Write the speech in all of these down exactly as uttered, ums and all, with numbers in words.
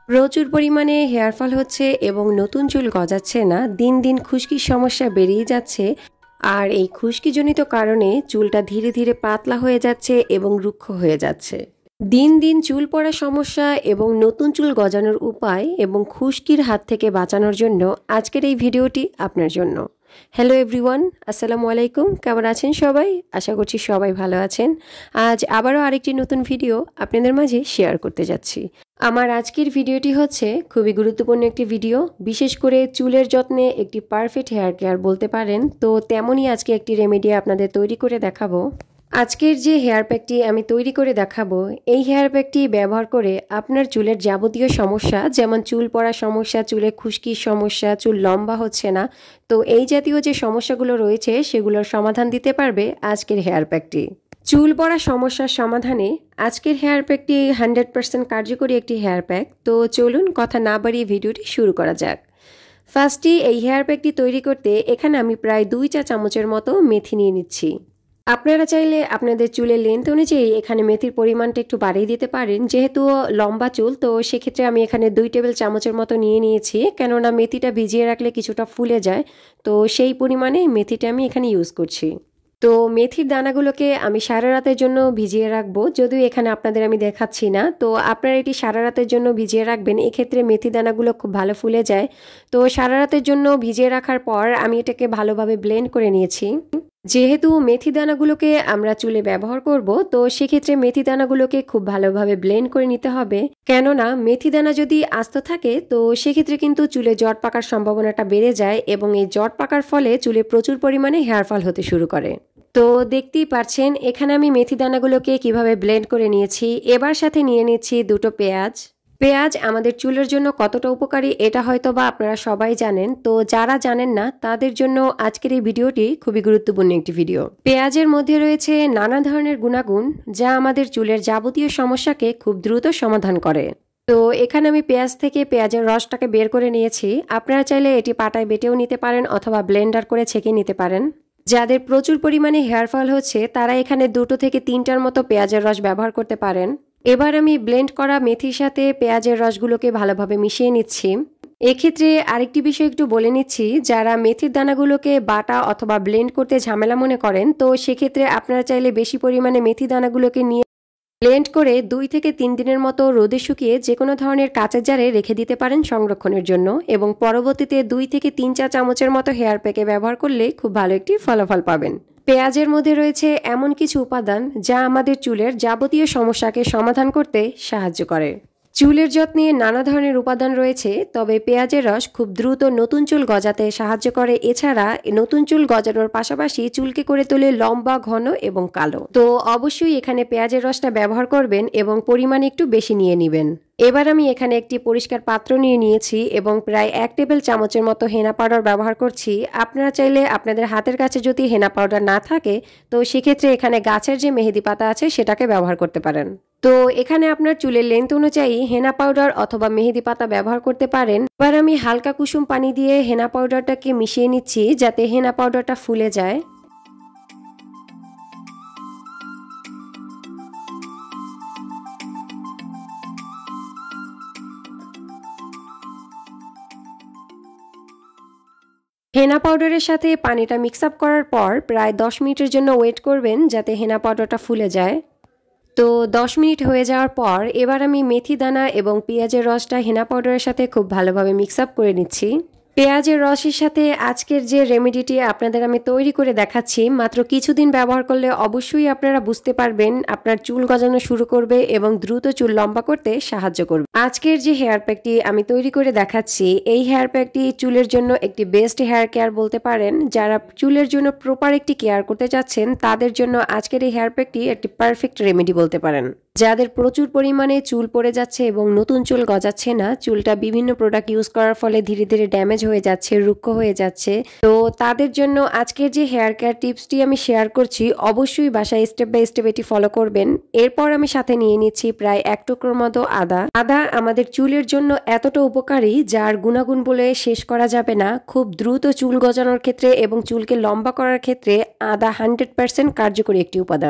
প্রচুর পরিমাণে hair fall হচ্ছে এবং নতুন চুল গজাচ্ছে না, দিন দিন খুশকির সমস্যা বেড়েই যাচ্ছে। আর এই খুশকিজনিত কারণে চুলটা ধীরে ধীরে পাতলা হয়ে যাচ্ছে এবং রুক্ষ হয়ে যাচ্ছে। দিন দিন চুল পড়ার সমস্যা এবং নতুন চুল গজানোর উপায় এবং খুশকির হাত থেকে বাঁচানোর জন্য আজকের এই ভিডিওটি আপনার জন্য। হ্যালো এভরিওয়ান, আসসালামু আলাইকুম। কেমন আছেন সবাই? আশা করছি সবাই ভালো আছেন। আজ আবারও আরেকটি নতুন ভিডিও আপনাদের মাঝে শেয়ার করতে যাচ্ছি। আমার আজকের ভিডিওটি হচ্ছে খুবই গুরুত্বপূর্ণ একটি ভিডিও, বিশেষ করে চুলের যত্নে একটি পারফেক্ট হেয়ার কেয়ার বলতে পারেন। তো তেমনই আজকে একটি রেমেডি আপনাদের তৈরি করে দেখাবো। আজকের যে হেয়ার প্যাকটি আমি তৈরি করে দেখাবো, এই হেয়ার প্যাকটি ব্যবহার করে আপনার চুলের যাবতীয় সমস্যা, যেমন চুল পড়ার সমস্যা, চুলে খুশকির সমস্যা, চুল লম্বা হচ্ছে না, তো এই জাতীয় যে সমস্যাগুলো রয়েছে সেগুলোর সমাধান দিতে পারবে আজকের হেয়ার প্যাকটি। চুল পড়া সমস্যার সমাধানে আজকের হেয়ার প্যাকটি হান্ড্রেড পার্সেন্ট কার্যকরী একটি হেয়ার প্যাক। তো চলুন কথা না বাড়িয়ে ভিডিওটি শুরু করা যাক। ফার্স্টে এই হেয়ার প্যাকটি তৈরি করতে এখানে আমি প্রায় দুই চা চামচের মতো মেথি নিয়ে নিচ্ছি। আপনারা চাইলে আপনাদের চুলের লেন্থ অনুযায়ী এখানে মেথির পরিমাণটা একটু বাড়িয়ে দিতে পারেন। যেহেতু লম্বা চুল, তো সেক্ষেত্রে আমি এখানে দুই টেবিল চামচের মতো নিয়ে নিয়েছি, কেননা মেথিটা ভিজিয়ে রাখলে কিছুটা ফুলে যায়, তো সেই পরিমাণে মেথিটা আমি এখানে ইউজ করছি। তো মেথির দানাগুলোকে আমি সারা রাতের জন্য ভিজিয়ে রাখবো, যদিও এখানে আপনাদের আমি দেখাচ্ছি না। তো আপনারা এটি সারা রাতের জন্য ভিজিয়ে রাখবেন, এক্ষেত্রে মেথি দানাগুলো খুব ভালো ফুলে যায়। তো সারা রাতের জন্য ভিজিয়ে রাখার পর আমি এটাকে ভালোভাবে ব্লেন্ড করে নিয়েছি। যেহেতু মেথি দানাগুলোকে আমরা চুলে ব্যবহার করব, তো সেক্ষেত্রে মেথি দানাগুলোকে খুব ভালোভাবে ব্লেন্ড করে নিতে হবে, কেননা মেথি দানা যদি আস্ত থাকে তো সেক্ষেত্রে কিন্তু চুলে জট পাকার সম্ভাবনাটা বেড়ে যায় এবং এই জট পাকার ফলে চুলে প্রচুর পরিমাণে হেয়ার ফল হতে শুরু করে। তো দেখতেই পাচ্ছেন এখানে আমি মেথি দানাগুলোকে কিভাবে ব্লেন্ড করে নিয়েছি। এবার সাথে নিয়ে নিচ্ছি দুটো পেঁয়াজ। পেঁয়াজ আমাদের চুলের জন্য কতটা উপকারী এটা হয়তো বা আপনারা সবাই জানেন, তো যারা জানেন না তাদের জন্য আজকের এই ভিডিওটি খুবই গুরুত্বপূর্ণ একটি ভিডিও। পেঁয়াজের মধ্যে রয়েছে নানা ধরনের গুণাগুণ যা আমাদের চুলের যাবতীয় সমস্যাকে খুব দ্রুত সমাধান করে। তো এখানে আমি পেঁয়াজ থেকে পেঁয়াজের রসটাকে বের করে নিয়েছি। আপনারা চাইলে এটি পাটায় বেটেও নিতে পারেন অথবা ব্লেন্ডার করে ছেঁকে নিতে পারেন। যাদের প্রচুর পরিমাণে হেয়ার ফল হচ্ছে তারা এখানে দুটো থেকে তিনটার মতো পেঁয়াজের রস ব্যবহার করতে পারেন। এবার আমি ব্লেন্ড করা মেথির সাথে পেঁয়াজের রসগুলোকে ভালোভাবে মিশিয়ে নিচ্ছি। এক্ষেত্রে আরেকটি বিষয় একটু বলে নিচ্ছি, যারা মেথির দানাগুলোকে বাটা অথবা ব্লেন্ড করতে ঝামেলা মনে করেন, তো সেক্ষেত্রে আপনারা চাইলে বেশি পরিমাণে মেথি দানাগুলোকে নিয়ে ব্লেন্ড করে দুই থেকে তিন দিনের মতো রোদে শুকিয়ে যে কোনো ধরনের কাঁচের জারে রেখে দিতে পারেন সংরক্ষণের জন্য, এবং পরবর্তীতে দুই থেকে তিন চা চামচের মতো হেয়ার প্যাকে ব্যবহার করলে খুব ভালো একটি ফলাফল পাবেন। পেঁয়াজের মধ্যে রয়েছে এমন কিছু উপাদান যা আমাদের চুলের যাবতীয় সমস্যাকে সমাধান করতে সাহায্য করে। চুলের যত্নে নানা ধরনের উপাদান রয়েছে, তবে পেঁয়াজের রস খুব দ্রুত নতুন চুল গজাতে সাহায্য করে। এছাড়া নতুন চুল গজানোর পাশাপাশি চুলকে করে তোলে লম্বা, ঘন এবং কালো। তো অবশ্যই এখানে পেঁয়াজের রসটা ব্যবহার করবেন এবং পরিমাণ একটু বেশি নিয়ে নেবেন। এবার আমি এখানে একটি পরিষ্কার পাত্র নিয়ে নিয়েছি এবং প্রায় এক টেবিল চামচের মতো হেনা পাউডার ব্যবহার করছি। আপনারা চাইলে আপনাদের হাতের কাছে যদি হেনা পাউডার না থাকে তো সেক্ষেত্রে এখানে গাছের যে মেহেদি পাতা আছে সেটাকে ব্যবহার করতে পারেন। তো এখানে আপনার চুলের লেন্থ অনুযায়ী হেনা পাউডার অথবা মেহেদি পাতা ব্যবহার করতে পারেন। এবার আমি হালকা কুসুম পানি দিয়ে হেনা পাউডারটাকে মিশিয়ে নিচ্ছি যাতে হেনা পাউডারটা ফুলে যায়। হেনা পাউডারের সাথে পানিটা মিক্স আপ করার পর প্রায় দশ মিনিটের জন্য ওয়েট করবেন যাতে হেনা পাউডারটা ফুলে যায়। তো দশ মিনিট হয়ে যাওয়ার পর এবার আমি মেথি দানা এবং পেঁয়াজের রসটা হেনা পাউডারের সাথে খুব ভালোভাবে মিক্স আপ করে নিচ্ছি। পেঁয়াজের রসের সাথে আজকের যে রেমেডিটি আপনাদের আমি তৈরি করে দেখাচ্ছি, মাত্র কিছুদিন ব্যবহার করলে অবশ্যই আপনারা বুঝতে পারবেন আপনার চুল গজানো শুরু করবে এবং দ্রুত চুল লম্বা করতে সাহায্য করবে। আজকের যে হেয়ার প্যাকটি আমি তৈরি করে দেখাচ্ছি, এই হেয়ার প্যাকটি চুলের জন্য একটি বেস্ট হেয়ার কেয়ার বলতে পারেন। যারা চুলের জন্য প্রপার একটি কেয়ার করতে চাচ্ছেন তাদের জন্য আজকের এই হেয়ার প্যাকটি একটি পারফেক্ট রেমেডি বলতে পারেন। যাদের প্রচুর পরিমাণে চুল পড়ে যাচ্ছে এবং নতুন চুল গজাচ্ছে না, চুলটা বিভিন্ন প্রোডাক্ট ইউজ করার ফলে ধীরে ধীরে ড্যামেজ হয়ে যাচ্ছে, রুক্ষ হয়ে যাচ্ছে, তো তাদের জন্য আজকের যে হেয়ার কেয়ার টিপসটি আমি শেয়ার করছি অবশ্যই বাসায় স্টেপ বাই স্টেপ এটি ফলো করবেন। এরপর আমি সাথে নিয়ে নিচ্ছি প্রায় এক টুকরোর মতো আদা। আদা আমাদের চুলের জন্য এতটা উপকারী যার গুণাগুণ বলে শেষ করা যাবে না। খুব দ্রুত চুল গজানোর ক্ষেত্রে এবং চুলকে লম্বা করার ক্ষেত্রে আদা হান্ড্রেড পার্সেন্ট কার্যকরী একটি উপাদান।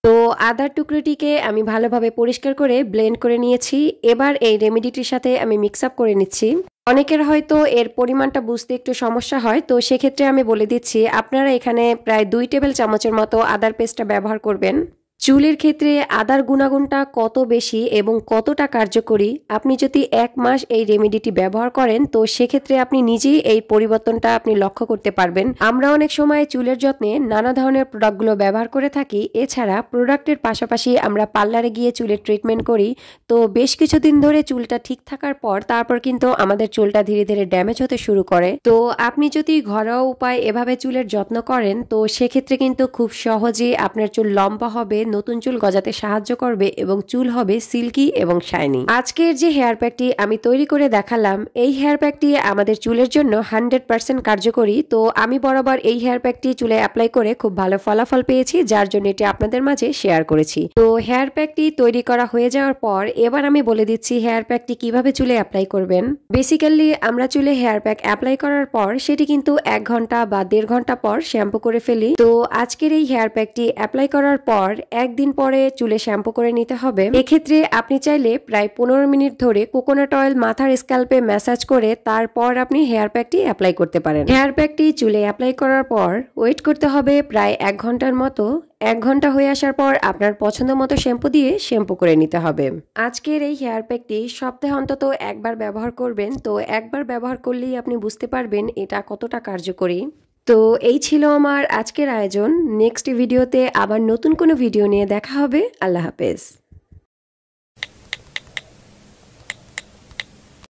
তো আদার টুকরোটিকে আমি ভালোভাবে পরিষ্কার করে ব্লেন্ড করে নিয়েছি। এবার এই রেমেডিটির সাথে আমি মিক্স আপ করে নিচ্ছি। অনেকের হয়তো এর পরিমাণটা বুঝতে একটু সমস্যা হয়, তো সেক্ষেত্রে আমি বলে দিচ্ছি আপনারা এখানে প্রায় দুই টেবিল চামচের মতো আদার পেস্টটা ব্যবহার করবেন। চুলের ক্ষেত্রে আদার গুণাগুণটা কত বেশি এবং কতটা কার্যকরী, আপনি যদি এক মাস এই রেমেডিটি ব্যবহার করেন তো সেক্ষেত্রে আপনি নিজেই এই পরিবর্তনটা আপনি লক্ষ্য করতে পারবেন। আমরা অনেক সময় চুলের যত্নে নানা ধরনের প্রোডাক্টগুলো ব্যবহার করে থাকি। এছাড়া প্রোডাক্টের পাশাপাশি আমরা পার্লারে গিয়ে চুলের ট্রিটমেন্ট করি। তো বেশ কিছুদিন ধরে চুলটা ঠিক থাকার পর তারপর কিন্তু আমাদের চুলটা ধীরে ধীরে ড্যামেজ হতে শুরু করে। তো আপনি যদি ঘরোয়া উপায় এভাবে চুলের যত্ন করেন তো সেক্ষেত্রে কিন্তু খুব সহজেই আপনার চুল লম্বা হবে, নতুন চুল গজাতে সাহায্য করবে এবং চুল হবে সিল্কি এবং শাইনি। আজকের যে হেয়ার প্যাকটি আমি তৈরি করে দেখালাম, এই হেয়ার প্যাকটি আমাদের চুলের জন্য হান্ড্রেড পার্সেন্ট কার্যকরী। তো আমি বরাবর এই হেয়ার প্যাকটি চুলে অ্যাপ্লাই করে খুব ভালো ফলাফল পেয়েছি, যার জন্য এটি আপনাদের মাঝে শেয়ার করেছি। তো হেয়ার প্যাকটি তৈরি করা হয়ে যাওয়ার পর এবার আমি বলে দিচ্ছি হেয়ার প্যাকটি কিভাবে চুলে অ্যাপ্লাই করবেন। বেসিক্যালি আমরা চুলে হেয়ার প্যাক অ্যাপ্লাই করার পর সেটি কিন্তু এক ঘন্টা বা দেড় ঘন্টা পর শ্যাম্পু করে ফেলি। তো আজকের এই হেয়ার প্যাকটি অ্যাপ্লাই করার পর একদিন পরে চুলে শ্যাম্পু করে নিতে হবে। এক্ষেত্রে আপনি চাইলে প্রায় পনেরো মিনিট ধরে কোকোনাট অয়েল মাথার স্ক্যাল্পে ম্যাসাজ করে তারপর আপনি হেয়ার প্যাকটি অ্যাপ্লাই করতে পারেন। হেয়ার প্যাকটি চুলে অ্যাপ্লাই করার পর ওয়েট করতে হবে প্রায় এক ঘন্টার মতো। এক ঘন্টা হয়ে আসার পর আপনার পছন্দ মতো শ্যাম্পু দিয়ে শ্যাম্পু করে নিতে হবে। আজকের এই হেয়ার প্যাকটি সপ্তাহে অন্তত একবার ব্যবহার করবেন। তো একবার ব্যবহার করলেই আপনি বুঝতে পারবেন এটা কতটা কার্যকরী। তো এই ছিল আমার আজকের আয়োজন। নেক্সট ভিডিওতে আবার নতুন কোনো ভিডিও নিয়ে দেখা হবে। আল্লাহ হাফেজ।